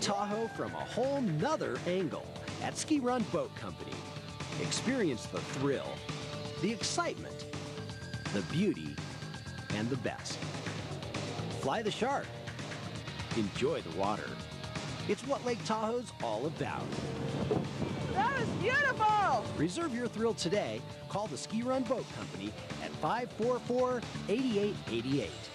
Tahoe from a whole nother angle at Ski Run Boat Company. Experience the thrill, the excitement, the beauty, and the best. Fly the shark. Enjoy the water. It's what Lake Tahoe's all about. That was beautiful! Reserve your thrill today. Call the Ski Run Boat Company at 544-8888.